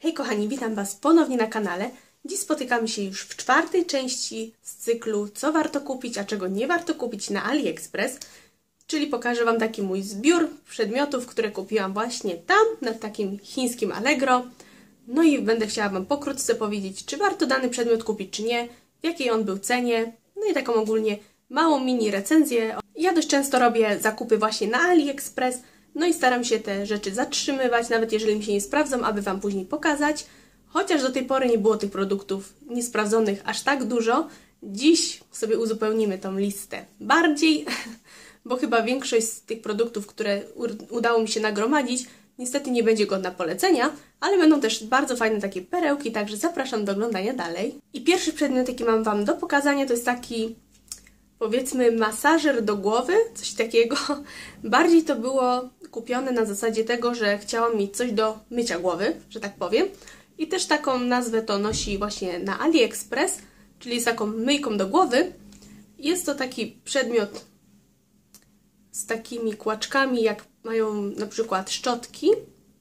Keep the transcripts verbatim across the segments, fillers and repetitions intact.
Hej kochani, witam Was ponownie na kanale. Dziś spotykamy się już w czwartej części z cyklu co warto kupić, a czego nie warto kupić na AliExpress. Czyli pokażę Wam taki mój zbiór przedmiotów, które kupiłam właśnie tam, na takim chińskim Allegro. No i będę chciała Wam pokrótce powiedzieć, czy warto dany przedmiot kupić, czy nie, w jakiej on był cenie. No i taką ogólnie małą mini recenzję. Ja dość często robię zakupy właśnie na AliExpress. No i staram się te rzeczy zatrzymywać, nawet jeżeli mi się nie sprawdzą, aby Wam później pokazać. Chociaż do tej pory nie było tych produktów niesprawdzonych aż tak dużo, dziś sobie uzupełnimy tą listę bardziej, bo chyba większość z tych produktów, które udało mi się nagromadzić, niestety nie będzie godna polecenia, ale będą też bardzo fajne takie perełki, także zapraszam do oglądania dalej. I pierwszy przedmiot, jaki mam Wam do pokazania, to jest taki, powiedzmy, masażer do głowy, coś takiego. Bardziej to było kupione na zasadzie tego, że chciałam mieć coś do mycia głowy, że tak powiem. I też taką nazwę to nosi właśnie na AliExpress, czyli z taką myjką do głowy. Jest to taki przedmiot z takimi kłaczkami, jak mają na przykład szczotki.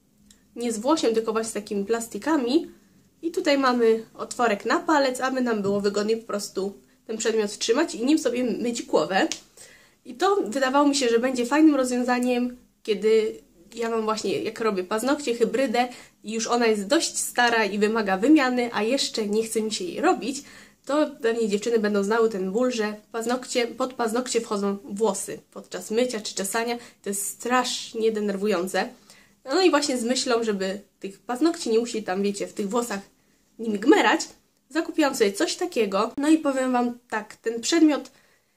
Nie z włosiem, tylko właśnie z takimi plastikami. I tutaj mamy otworek na palec, aby nam było wygodniej po prostu ten przedmiot trzymać i nim sobie myć głowę. I to wydawało mi się, że będzie fajnym rozwiązaniem, kiedy ja mam właśnie, jak robię paznokcie, hybrydę i już ona jest dość stara i wymaga wymiany, a jeszcze nie chce mi się jej robić, to pewnie dziewczyny będą znały ten ból, że paznokcie, pod paznokcie wchodzą włosy podczas mycia czy czesania. To jest strasznie denerwujące. No i właśnie z myślą, żeby tych paznokci nie musieli tam, wiecie, w tych włosach nimi gmerać, zakupiłam sobie coś takiego. No i powiem Wam tak, ten przedmiot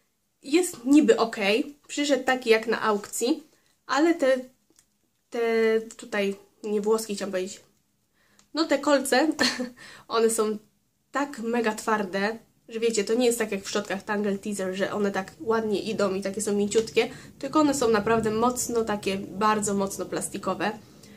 jest niby ok, przyszedł taki jak na aukcji, ale te, te tutaj, nie włoski chciałam powiedzieć, no te kolce, one są tak mega twarde, że wiecie, to nie jest tak jak w szczotkach Tangle Teezer, że one tak ładnie idą i takie są mięciutkie, tylko one są naprawdę mocno takie, bardzo mocno plastikowe,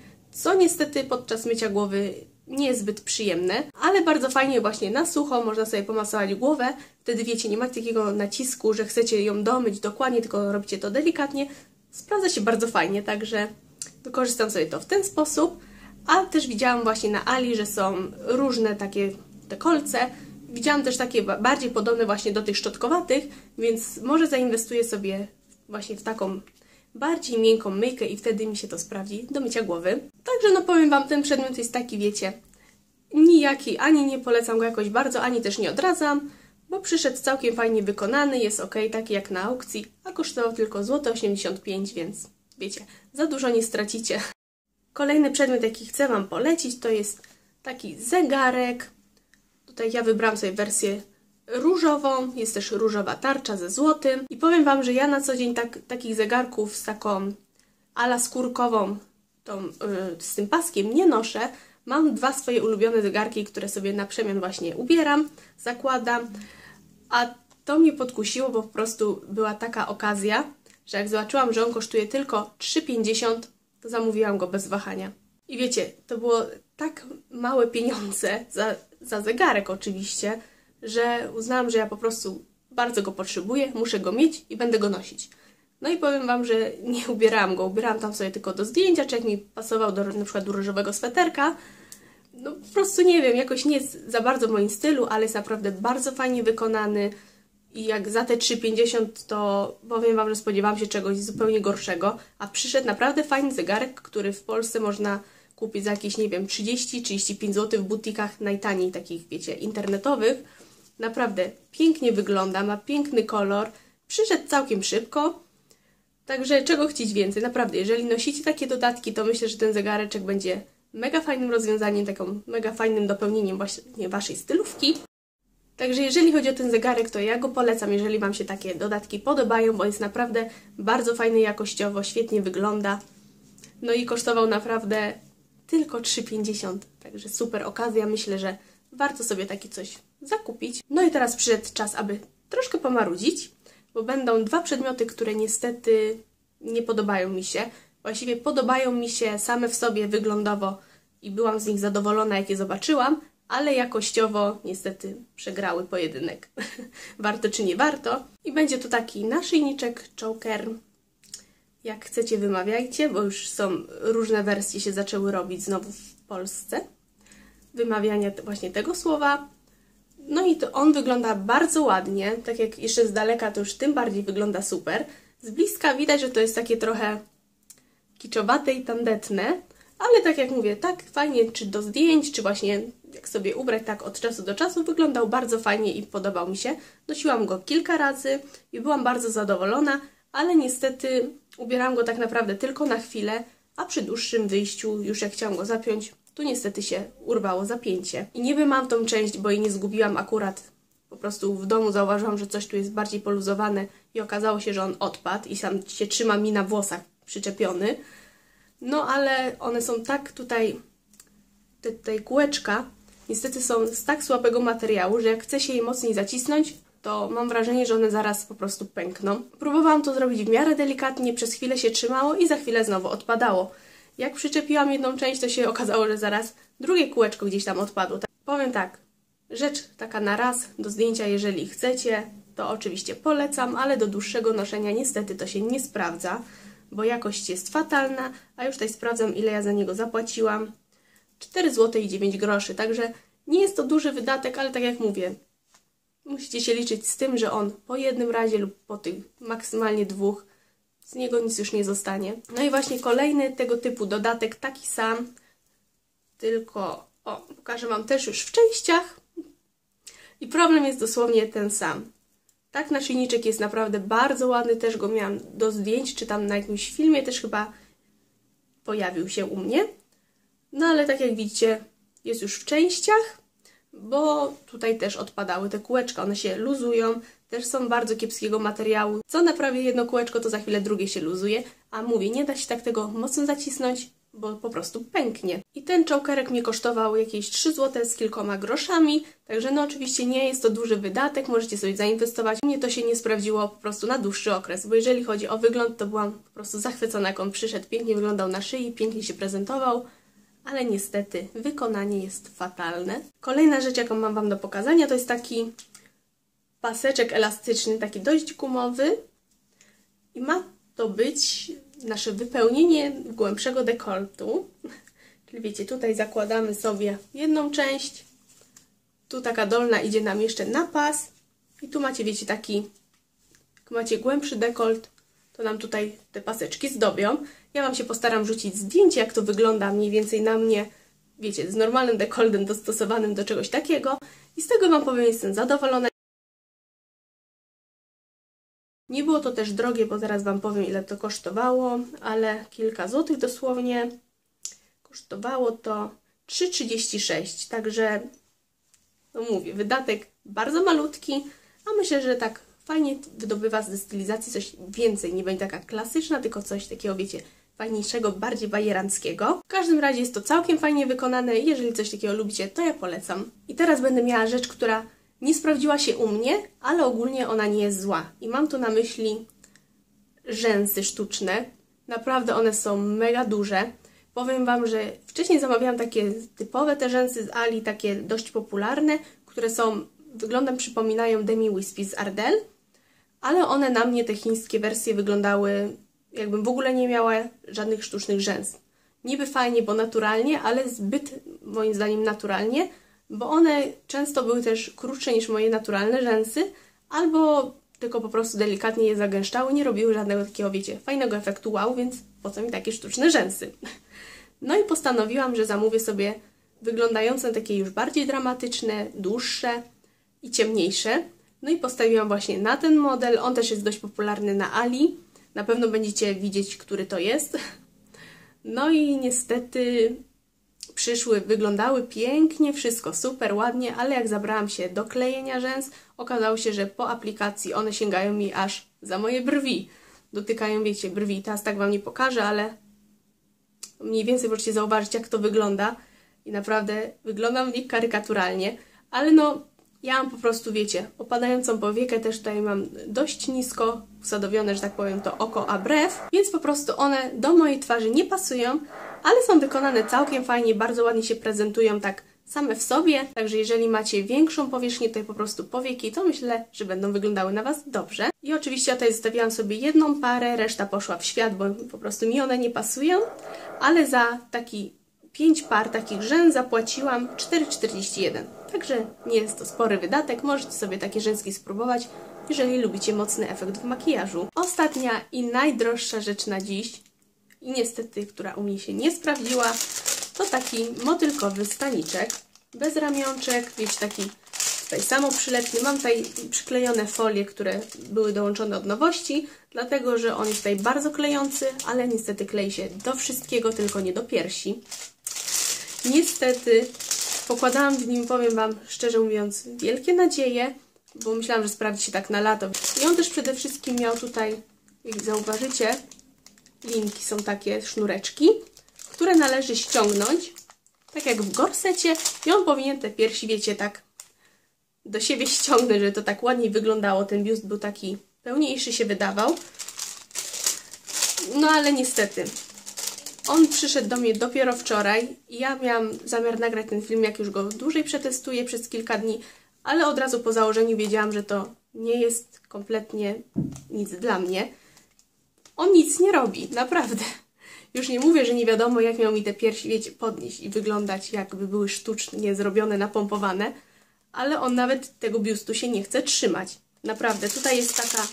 co niestety podczas mycia głowy nie jest zbyt przyjemne, ale bardzo fajnie właśnie na sucho można sobie pomasować głowę. Wtedy wiecie, nie macie takiego nacisku, że chcecie ją domyć dokładnie, tylko robicie to delikatnie. Sprawdza się bardzo fajnie, także wykorzystam sobie to w ten sposób. A też widziałam właśnie na Ali, że są różne takie te kolce. Widziałam też takie bardziej podobne właśnie do tych szczotkowatych, więc może zainwestuję sobie właśnie w taką bardziej miękką myjkę i wtedy mi się to sprawdzi do mycia głowy. Także no powiem Wam, ten przedmiot jest taki, wiecie, nijaki, ani nie polecam go jakoś bardzo, ani też nie odradzam, bo przyszedł całkiem fajnie wykonany, jest ok, taki jak na aukcji, a kosztował tylko złote osiemdziesiąt pięć złotych, więc wiecie, za dużo nie stracicie. Kolejny przedmiot, jaki chcę Wam polecić, to jest taki zegarek. Tutaj ja wybrałam sobie wersję różową, jest też różowa tarcza ze złotym i powiem Wam, że ja na co dzień tak, takich zegarków z taką ala skórkową, tą, yy, z tym paskiem nie noszę. Mam dwa swoje ulubione zegarki, które sobie na przemian właśnie ubieram, zakładam, a to mnie podkusiło, bo po prostu była taka okazja, że jak zobaczyłam, że on kosztuje tylko trzy pięćdziesiąt, to zamówiłam go bez wahania. I wiecie, to było tak małe pieniądze za, za zegarek oczywiście, że uznałam, że ja po prostu bardzo go potrzebuję, muszę go mieć i będę go nosić. No i powiem Wam, że nie ubierałam go, ubierałam tam sobie tylko do zdjęcia, czy jak mi pasował do na przykład do różowego sweterka. No po prostu nie wiem, jakoś nie jest za bardzo w moim stylu, ale jest naprawdę bardzo fajnie wykonany i jak za te trzy pięćdziesiąt, to powiem Wam, że spodziewałam się czegoś zupełnie gorszego, a przyszedł naprawdę fajny zegarek, który w Polsce można kupić za jakieś, nie wiem, trzydzieści trzydzieści pięć złotych w butikach najtaniej, takich, wiecie, internetowych. Naprawdę pięknie wygląda, ma piękny kolor, przyszedł całkiem szybko, także czego chcieć więcej, naprawdę, jeżeli nosicie takie dodatki, to myślę, że ten zegareczek będzie mega fajnym rozwiązaniem, taką mega fajnym dopełnieniem właśnie Waszej stylówki. Także jeżeli chodzi o ten zegarek, to ja go polecam, jeżeli Wam się takie dodatki podobają, bo jest naprawdę bardzo fajny jakościowo, świetnie wygląda. No i kosztował naprawdę tylko trzy pięćdziesiąt, także super okazja, myślę, że warto sobie takie coś zakupić. No i teraz przyszedł czas, aby troszkę pomarudzić, bo będą dwa przedmioty, które niestety nie podobają mi się. Właściwie podobają mi się same w sobie wyglądowo i byłam z nich zadowolona, jak je zobaczyłam, ale jakościowo niestety przegrały pojedynek. Warto czy nie warto. I będzie to taki naszyjniczek choker. Jak chcecie, wymawiajcie, bo już są różne wersje się zaczęły robić znowu w Polsce. wymawiania właśnie tego słowa. No i to on wygląda bardzo ładnie, tak jak jeszcze z daleka to już tym bardziej wygląda super. Z bliska widać, że to jest takie trochę kiczowate i tandetne, ale tak jak mówię, tak fajnie, czy do zdjęć, czy właśnie jak sobie ubrać tak od czasu do czasu, wyglądał bardzo fajnie i podobał mi się. Nosiłam go kilka razy i byłam bardzo zadowolona, ale niestety ubierałam go tak naprawdę tylko na chwilę, a przy dłuższym wyjściu, już jak chciałam go zapiąć, tu niestety się urwało zapięcie. I niby mam tą część, bo jej nie zgubiłam akurat. Po prostu w domu zauważyłam, że coś tu jest bardziej poluzowane i okazało się, że on odpadł i sam się trzyma mi na włosach przyczepiony. No ale one są tak tutaj, te tutaj kółeczka, niestety są z tak słabego materiału, że jak chce się je mocniej zacisnąć, to mam wrażenie, że one zaraz po prostu pękną. Próbowałam to zrobić w miarę delikatnie, przez chwilę się trzymało i za chwilę znowu odpadało. Jak przyczepiłam jedną część, to się okazało, że zaraz drugie kółeczko gdzieś tam odpadło. Powiem tak, rzecz taka na raz do zdjęcia, jeżeli chcecie, to oczywiście polecam, ale do dłuższego noszenia niestety to się nie sprawdza, bo jakość jest fatalna, a już tutaj sprawdzam, ile ja za niego zapłaciłam. cztery złote i dziewięć groszy, także nie jest to duży wydatek, ale tak jak mówię, musicie się liczyć z tym, że on po jednym razie lub po tych maksymalnie dwóch, z niego nic już nie zostanie. No i właśnie kolejny tego typu dodatek, taki sam, tylko, o, pokażę Wam też już w częściach. I problem jest dosłownie ten sam. Tak, naszyjniczek jest naprawdę bardzo ładny, też go miałam do zdjęć, czy tam na jakimś filmie też chyba pojawił się u mnie. No ale tak jak widzicie, jest już w częściach, bo tutaj też odpadały te kółeczka, one się luzują, też są bardzo kiepskiego materiału. Co naprawię jedno kółeczko, to za chwilę drugie się luzuje, a mówię, nie da się tak tego mocno zacisnąć, bo po prostu pęknie. I ten chokerek mnie kosztował jakieś trzy złote z kilkoma groszami, także no oczywiście nie jest to duży wydatek, możecie sobie zainwestować. Mnie to się nie sprawdziło po prostu na dłuższy okres, bo jeżeli chodzi o wygląd, to byłam po prostu zachwycona, jak on przyszedł, pięknie wyglądał na szyi, pięknie się prezentował, ale niestety wykonanie jest fatalne. Kolejna rzecz, jaką mam Wam do pokazania, to jest taki paseczek elastyczny, taki dość gumowy i ma to być nasze wypełnienie głębszego dekoltu. Czyli wiecie, tutaj zakładamy sobie jedną część, tu taka dolna idzie nam jeszcze na pas i tu macie, wiecie, taki, jak macie głębszy dekolt, to nam tutaj te paseczki zdobią. Ja Wam się postaram rzucić zdjęcie, jak to wygląda mniej więcej na mnie, wiecie, z normalnym dekoltem dostosowanym do czegoś takiego i z tego Wam powiem, jestem zadowolona. Nie było to też drogie, bo zaraz Wam powiem, ile to kosztowało, ale kilka złotych dosłownie. Kosztowało to trzy trzydzieści sześć, także no mówię, wydatek bardzo malutki, a myślę, że tak fajnie wydobywa ze stylizacji coś więcej, nie będzie taka klasyczna, tylko coś takiego, wiecie, fajniejszego, bardziej bajeranckiego. W każdym razie jest to całkiem fajnie wykonane i jeżeli coś takiego lubicie, to ja polecam. I teraz będę miała rzecz, która nie sprawdziła się u mnie, ale ogólnie ona nie jest zła. I mam tu na myśli rzęsy sztuczne. Naprawdę one są mega duże. Powiem Wam, że wcześniej zamawiałam takie typowe te rzęsy z Ali, takie dość popularne, które są, wyglądem przypominają Demi Wispy z Ardell, ale one na mnie, te chińskie wersje, wyglądały jakbym w ogóle nie miała żadnych sztucznych rzęs. Niby fajnie, bo naturalnie, ale zbyt moim zdaniem naturalnie, bo one często były też krótsze niż moje naturalne rzęsy, albo tylko po prostu delikatnie je zagęszczały, nie robiły żadnego takiego, wiecie, fajnego efektu wow, więc po co mi takie sztuczne rzęsy? No i postanowiłam, że zamówię sobie wyglądające takie już bardziej dramatyczne, dłuższe i ciemniejsze. No i postawiłam właśnie na ten model, on też jest dość popularny na Ali. Na pewno będziecie widzieć, który to jest. No i niestety przyszły, wyglądały pięknie, wszystko super, ładnie, ale jak zabrałam się do klejenia rzęs, okazało się, że po aplikacji one sięgają mi aż za moje brwi. Dotykają, wiecie, brwi. Teraz tak Wam nie pokażę, ale mniej więcej możecie zauważyć, jak to wygląda. I naprawdę wyglądam w nich karykaturalnie, ale no ja mam po prostu, wiecie, opadającą powiekę, też tutaj mam dość nisko usadowione, że tak powiem, to oko a brew, więc po prostu one do mojej twarzy nie pasują, ale są wykonane całkiem fajnie, bardzo ładnie się prezentują tak same w sobie, także jeżeli macie większą powierzchnię tutaj po prostu powieki, to myślę, że będą wyglądały na Was dobrze. I oczywiście ja tutaj zostawiłam sobie jedną parę, reszta poszła w świat, bo po prostu mi one nie pasują, ale za taki pięć par takich rzęs zapłaciłam cztery czterdzieści jeden. Także nie jest to spory wydatek, możecie sobie takie rzęski spróbować, jeżeli lubicie mocny efekt w makijażu. Ostatnia i najdroższa rzecz na dziś, i niestety, która u mnie się nie sprawdziła, to taki motylkowy staniczek, bez ramionczek, wiecie, taki tutaj samo przylepny. Mam tutaj przyklejone folie, które były dołączone od nowości, dlatego że on jest tutaj bardzo klejący, ale niestety klei się do wszystkiego, tylko nie do piersi. Niestety pokładałam w nim, powiem Wam szczerze mówiąc, wielkie nadzieje, bo myślałam, że sprawdzi się tak na lato. I on też przede wszystkim miał tutaj, jak zauważycie, linki są takie, sznureczki, które należy ściągnąć, tak jak w gorsecie, i on powinien te piersi, wiecie, tak do siebie ściągnąć, żeby to tak ładniej wyglądało. Ten biust był taki pełniejszy, się wydawał. No ale niestety, on przyszedł do mnie dopiero wczoraj i ja miałam zamiar nagrać ten film, jak już go dłużej przetestuję przez kilka dni, ale od razu po założeniu wiedziałam, że to nie jest kompletnie nic dla mnie. On nic nie robi, naprawdę. Już nie mówię, że nie wiadomo, jak miał mi te piersi, wiecie, podnieść i wyglądać, jakby były sztucznie zrobione, napompowane, ale on nawet tego biustu się nie chce trzymać. Naprawdę, tutaj jest taka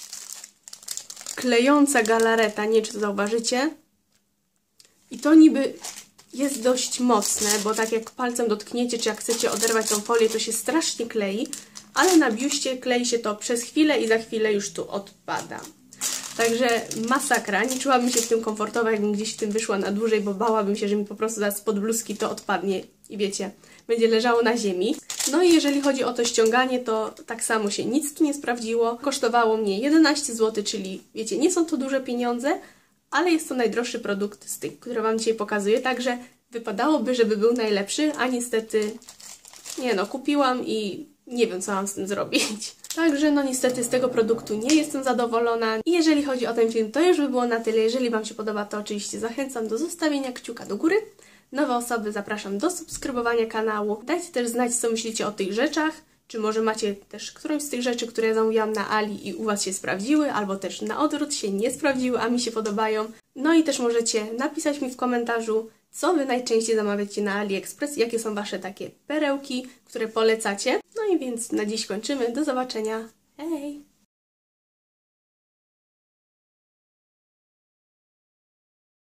klejąca galareta, nie wiem, czy to zauważycie. I to niby jest dość mocne, bo tak jak palcem dotkniecie, czy jak chcecie oderwać tą folię, to się strasznie klei, ale na biuście klei się to przez chwilę i za chwilę już tu odpada. Także masakra, nie czułabym się w tym komfortowo, jakbym gdzieś w tym wyszła na dłużej, bo bałabym się, że mi po prostu zaraz spod bluzki to odpadnie i wiecie, będzie leżało na ziemi. No i jeżeli chodzi o to ściąganie, to tak samo się nic tu nie sprawdziło. Kosztowało mnie jedenaście złotych, czyli wiecie, nie są to duże pieniądze, ale jest to najdroższy produkt z tych, które Wam dzisiaj pokazuję, także wypadałoby, żeby był najlepszy, a niestety, nie no, kupiłam i nie wiem, co mam z tym zrobić. Także no niestety z tego produktu nie jestem zadowolona. I jeżeli chodzi o ten film, to już by było na tyle. Jeżeli Wam się podoba, to oczywiście zachęcam do zostawienia kciuka do góry. Nowe osoby zapraszam do subskrybowania kanału. Dajcie też znać, co myślicie o tych rzeczach. Czy może macie też którąś z tych rzeczy, które ja zamówiłam na Ali i u Was się sprawdziły, albo też na odwrót się nie sprawdziły, a mi się podobają. No i też możecie napisać mi w komentarzu, co Wy najczęściej zamawiacie na AliExpress, jakie są Wasze takie perełki, które polecacie. No i więc na dziś kończymy. Do zobaczenia. Hej!